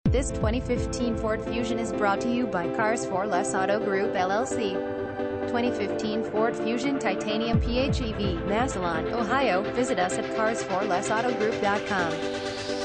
This 2015 Ford Fusion is brought to you by Cars for Less Auto Group LLC. 2015 Ford Fusion Titanium PHEV, Massillon, Ohio. Visit us at carsforlessautogroup.com.